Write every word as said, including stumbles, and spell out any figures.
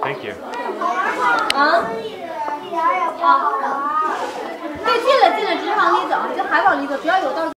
Thank you。 啊？啊。对，进了进了，直接往里走，就还往里走，只要有道。